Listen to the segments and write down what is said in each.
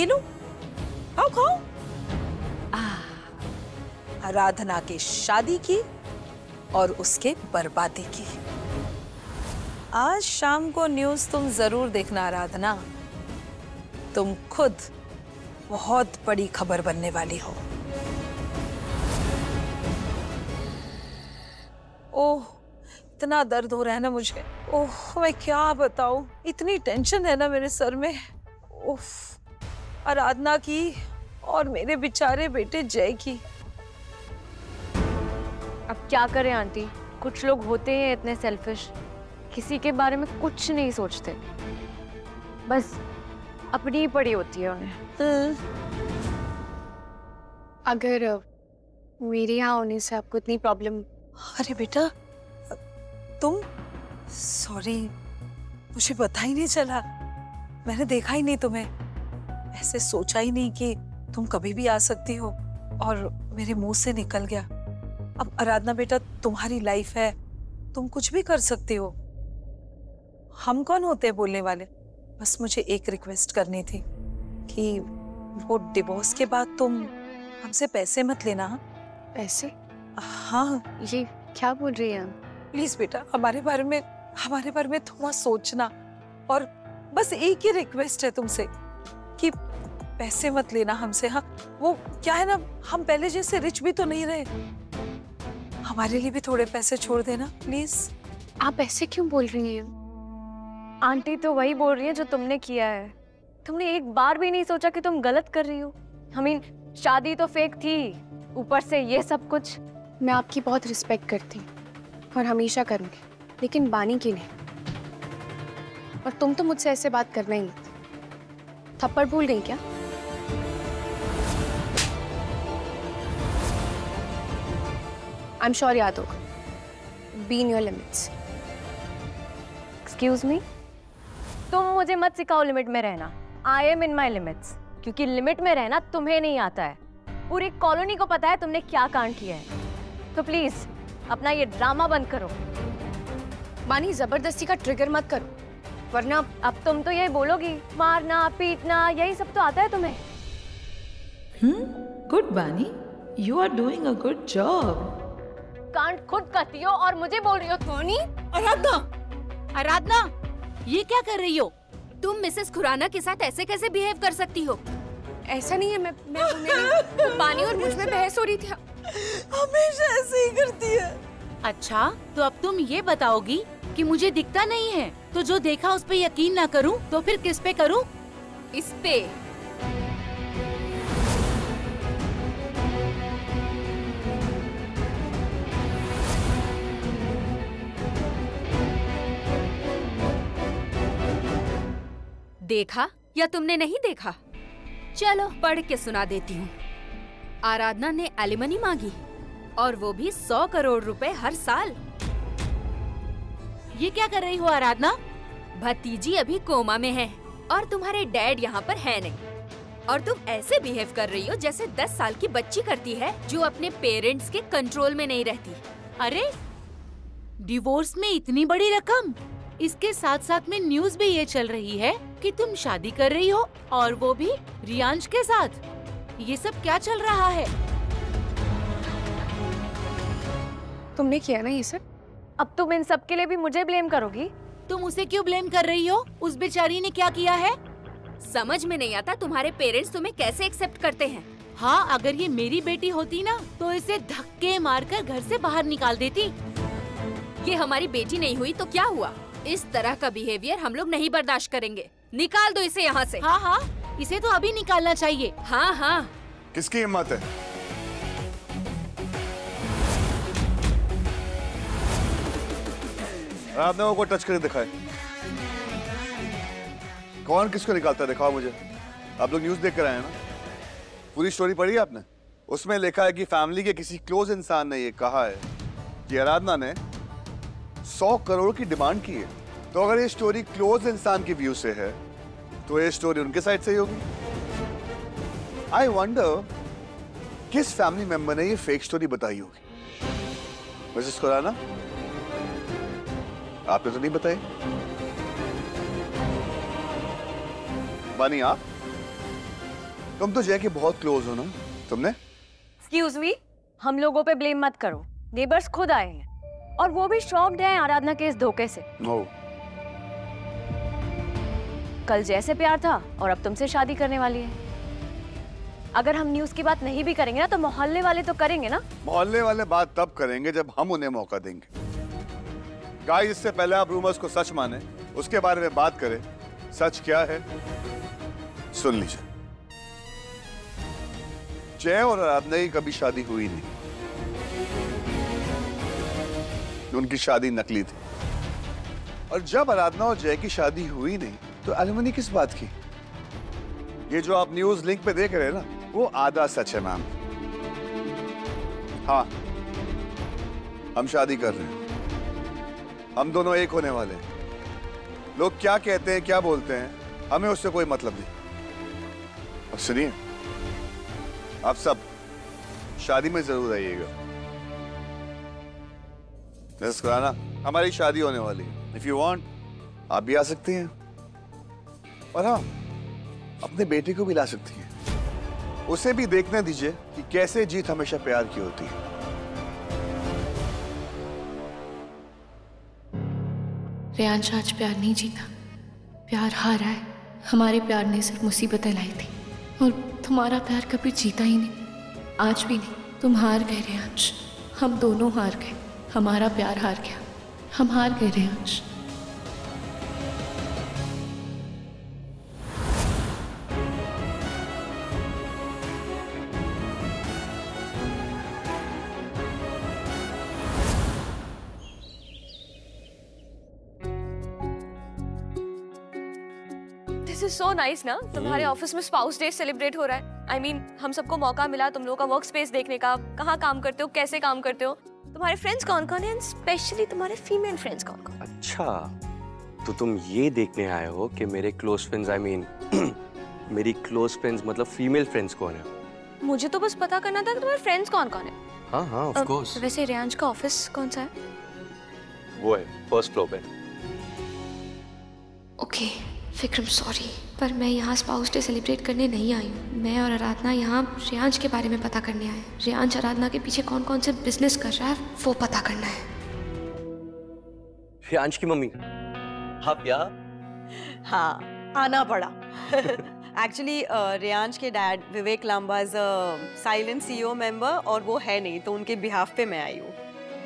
ये लो, खाओ खाओ। आराधना की शादी की और उसके बर्बादी की। आज शाम को न्यूज़ तुम जरूर देखना आराधना, तुम खुद बहुत बड़ी खबर बनने वाली हो। ओह, इतना दर्द हो रहा है ना मुझे। ओह, मैं क्या बताऊं, इतनी टेंशन है ना मेरे सर में। उफ, आराधना की और मेरे बेचारे बेटे जय की। अब क्या करें आंटी, कुछ लोग होते हैं इतने सेल्फिश, किसी के बारे में कुछ नहीं सोचते, बस अपनी ही पड़ी होती है उन्हें। अगर मेरे यहाँ होने से आपको इतनी प्रॉब्लम। अरे बेटा तुम, सॉरी, मुझे पता ही नहीं चला, मैंने देखा ही नहीं तुम्हें, ऐसे सोचा ही नहीं कि तुम कभी भी आ सकती हो और मेरे मुंह से निकल गया। अब आराधना बेटा तुम्हारी लाइफ है, तुम कुछ भी कर सकती हो, हम कौन होते हैं बोलने वाले। बस मुझे एक रिक्वेस्ट करनी थी कि वो डिवोर्स के बाद तुम हमसे पैसे मत लेना। पैसे? हाँ। ये क्या बोल रही हैं? प्लीज बेटा हमारे बारे में थोड़ा सोचना, और बस एक ही रिक्वेस्ट है तुमसे कि पैसे मत लेना हमसे। हाँ, वो क्या है ना, हम पहले जैसे रिच भी तो नहीं रहे, हमारे लिए भी थोड़े पैसे छोड़ देना प्लीज। आप ऐसे क्यों बोल रही हैं? आंटी तो वही बोल रही है जो तुमने किया है। तुमने एक बार भी नहीं सोचा कि तुम गलत कर रही हो। शादी तो फेक थी, ऊपर से ये सब कुछ। मैं आपकी बहुत रिस्पेक्ट करती हूँ और हमेशा करूंगी, लेकिन बानी की नहीं। और तुम तो मुझसे ऐसे बात करना ही नहीं। थप्पड़ भूल गई क्या? आई एम श्योर याद होगा। Be in your limits. Excuse me, तुम मुझे मत सिखाओ लिमिट में रहना। I am in my limits, क्योंकि लिमिट में रहना तुम्हें नहीं आता है। पूरी कॉलोनी को पता है तुमने क्या कांड किया है। तो प्लीज अपना ये ड्रामा बंद करो। बानी, जबरदस्ती का ट्रिगर मत करो, वरना अब तुम तो यही बोलोगी, मारना पीटना, यही सब तो आता है तुम्हें। Good Bani, you are doing a good job. कांड खुद करती हो और मुझे बोल रही हो। बानी, आराधना, ये क्या कर रही हो तुम? मिसेस खुराना के साथ ऐसे कैसे बिहेव कर सकती हो? ऐसा नहीं है, मैं बानी और मुझ में बहस हो रही थी। हमेशा ऐसे ही करती है। अच्छा, तो अब तुम ये बताओगी कि मुझे दिखता नहीं है, तो जो देखा उस पे यकीन ना करूं तो फिर किस पे करूं? इस पे। देखा या तुमने नहीं देखा? चलो पढ़ के सुना देती हूँ। आराधना ने एलिमनी मांगी, और वो भी 100 करोड़ रुपए हर साल। ये क्या कर रही हो आराधना? भतीजी अभी कोमा में है और तुम्हारे डैड यहाँ पर है नहीं, और तुम ऐसे बिहेव कर रही हो जैसे 10 साल की बच्ची करती है जो अपने पेरेंट्स के कंट्रोल में नहीं रहती। अरे, डिवोर्स में इतनी बड़ी रकम, इसके साथ साथ में न्यूज़ भी ये चल रही है कि तुम शादी कर रही हो, और वो भी रियांश के साथ। ये सब क्या चल रहा है? तुमने किया ना ये सब? अब तुम इन सब के लिए भी मुझे ब्लेम करोगी? तुम उसे क्यों ब्लेम कर रही हो? उस बेचारी ने क्या किया है? समझ में नहीं आता तुम्हारे पेरेंट्स तुम्हें कैसे एक्सेप्ट करते हैं। हाँ, अगर ये मेरी बेटी होती ना तो इसे धक्के मारकर घर से बाहर निकाल देती। ये हमारी बेटी नहीं हुई तो क्या हुआ? इस तरह का बिहेवियर हम लोग नहीं बर्दाश्त करेंगे। निकाल दो इसे यहाँ से। हाँ हाँ, इसे तो अभी निकालना चाहिए। हाँ हाँ। किसकी हिम्मत है? आराधना को टच करके दिखाए। कौन किसको निकालता है दिखाओ मुझे। आप लोग न्यूज़ देख कर आए हैं ना? पूरी स्टोरी पढ़ी आपने? उसमें लिखा है कि फैमिली के किसी क्लोज इंसान ने ये कहा है कि आराधना ने 100 करोड़ की डिमांड की है। तो अगर ये स्टोरी क्लोज इंसान की व्यू से है तो ये स्टोरी उनके साइड से ही होगी। आई वंडर किस फैमिली मेंबर ने ये फेक स्टोरी बताई होगी। मिसेस खुराना, आपने तो नहीं बताई। बानी, आप तुम तो जय के बहुत क्लोज हो ना, तुमने? एक्सक्यूज मी, हम लोगों पे ब्लेम मत करो। नेबर्स खुद आए हैं और वो भी शॉक्ड हैं आराधना के इस धोखे से। कल जय से प्यार था और अब तुमसे शादी करने वाली है। अगर हम न्यूज़ की बात नहीं भी करेंगे ना तो मोहल्ले वाले तो करेंगे ना। मोहल्ले वाले बात तब करेंगे जब हम उन्हें मौका देंगे। गाइस, इससे पहले आप रूमर्स को सच माने, उसके बारे में बात करें। सच क्या है सुन लीजिए। जय और आराधना की कभी शादी हुई नहीं, उनकी शादी नकली थी। और जब आराधना और जय की शादी हुई नहीं तो एलिमनी किस बात की? ये जो आप न्यूज लिंक पे देख रहे हैं ना, वो आधा सच है मैम। हाँ, हम शादी कर रहे हैं, हम दोनों एक होने वाले हैं। लोग क्या कहते हैं, क्या बोलते हैं, हमें उससे कोई मतलब नहीं। और सुनिए, आप सब शादी में जरूर आइएगा। कराना, हमारी शादी होने वाली है। इफ यू वांट आप भी आ सकती हैं, और हाँ, अपने बेटे को भी ला सकती हैं। उसे भी देखने दीजिए कि कैसे जीत हमेशा प्यार की होती है। रेयांश आज प्यार नहीं जीता, प्यार हारा है। हमारे प्यार ने सिर्फ मुसीबतें लाई थी और तुम्हारा प्यार कभी जीता ही नहीं, आज भी नहीं। तुम हार गए रेयांश, हम दोनों हार गए। हमारा प्यार हार गया, हम हार गए Reyansh. This is so nice ना, तुम्हारे ऑफिस में स्पाउस डे सेलिब्रेट हो रहा है। I mean, हम सबको मौका मिला तुम लोगों का वर्क स्पेस देखने का, कहाँ काम करते हो, कैसे काम करते हो, तुम्हारे फ्रेंड्स कौन कौन हैं, स्पेशली तुम्हारे फीमेल फ्रेंड्स कौन कौन। अच्छा, तो तुम ये देखने आए हो कि मेरे क्लोज फ्रेंड्स, आई मीन मेरी क्लोज फ्रेंड्स मतलब फीमेल फ्रेंड्स कौन है? मुझे तो बस पता करना था कि तुम्हारे फ्रेंड्स कौन कौन है। हाँ हाँ, ऑफ कोर्स। वैसे रेयांश का ऑफिस कौन सा है? वो है फर्स्ट फ्लोर पे। ओके विक्रम, सॉरी, पर मैं यहाँ स्पाउस डे सेलिब्रेट करने नहीं आई हूँ। मैं और आराधना यहाँ रेयांश के बारे में पता करने आए हैं। रेयांश आराधना के पीछे कौन कौन से बिजनेस कर रहा है वो पता करना है। रेयांश की मम्मी आप यहाँ? हाँ, आना पड़ा। एक्चुअली रेयांश के dad Vivek Lamba is a silent CEO member और वो है नहीं, तो उनके बिहाफ पे मैं आई हूँ।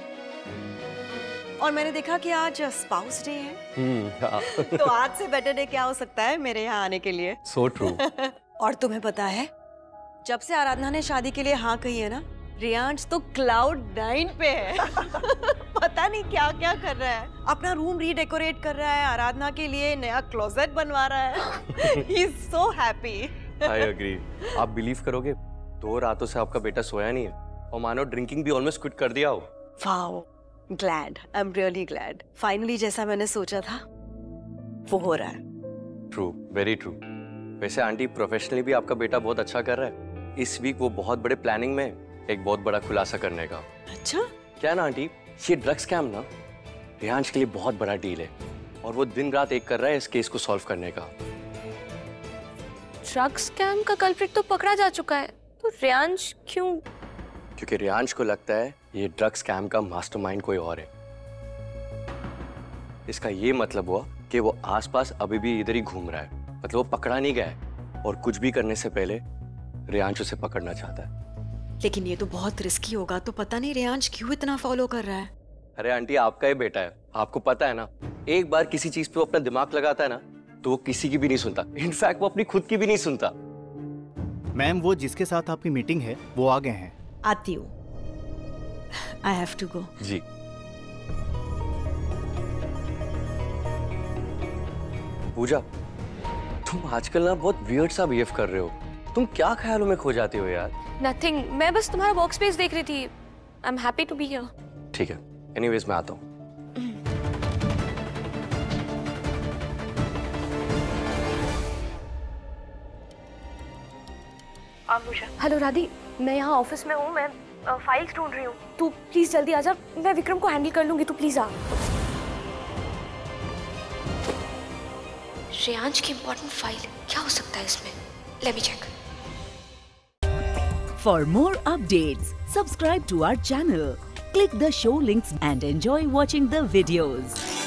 और मैंने देखा कि आज स्पाउस डे है। तो आज से बेटर डे क्या हो सकता है मेरे यहाँ आने के लिए। So true. और तुम्हें पता है, जब से आराधना ने शादी के लिए हाँ कही है ना, रेयांश तो क्लाउड 9 पे है। पता नहीं क्या क्या कर रहा है, अपना रूम रीडेकोरेट कर रहा है, आराधना के लिए नया क्लोजेट बनवा रहा है। He is so happy. I agree. आप बिलीव करोगे, 2 रातों से आपका बेटा सोया नहीं है और मानो ड्रिंकिंग भी ऑलमोस्ट क्विट कर दिया हो। Wow. Glad. I'm really glad. Finally जैसा मैंने सोचा था वो हो रहा है। True, very true. वैसे आंटी, प्रोफेशनली भी आपका बेटा बहुत अच्छा कर रहा है। इस वीक वो बहुत बड़े प्लानिंग में एक बहुत बड़ा खुलासा करने का। अच्छा? क्या ना आंटी, ये ड्रग्स स्कैम ना रेयांश के लिए बहुत बड़ा डील है और वो दिन रात एक कर रहा है इस केस को सॉल्व करने का। ड्रग्स स्कैम का कल्प्रिट तो पकड़ा जा चुका है, तो रेयांश क्यों? क्योंकि रेयांश को लगता है ये ड्रग्स स्कैम का मास्टरमाइंड कोई और है। इसका ये मतलब हुआ कि वो आसपास अभी भी इधर ही घूम रहा है, मतलब वो पकड़ा नहीं गया है और कुछ भी करने से पहले रेयांश उसे पकड़ना चाहता है। लेकिन ये तो बहुत रिस्की होगा, तो पता नहीं रेयांश क्यों इतना फॉलो कर रहा है। अरे आंटी, आपका ही बेटा है, आपको पता है ना, एक बार किसी चीज पे वो अपना दिमाग लगाता है ना तो वो किसी की भी नहीं सुनता। इनफैक्ट वो अपनी खुद की भी नहीं सुनता। मैम, वो जिसके साथ आपकी मीटिंग है वो आ गए हैं। आती हूँ। I have to go. जी। पूजा, तुम आजकल ना बहुत वियर्ड सा बिहेव कर रहे हो। तुम क्या ख्यालों में खो जाती हो यार? नथिंग, मैं बस तुम्हारा वर्क स्पेस देख रही थी। I am happy to be here. ठीक है, एनीवेज मैं आता हूँ। हेलो राधी, मैं यहाँ ऑफिस में हूँ, मैं फाइल्स ढूंढ रही हूँ। तू प्लीज जल्दी आ जा, मैं विक्रम को हैंडल कर लूंगी, तू प्लीज आ। रेयांश की इंपॉर्टेंट फाइल क्या हो सकता है इसमें? Let me check. For more updates, subscribe to our channel, click the show links and enjoy watching the videos.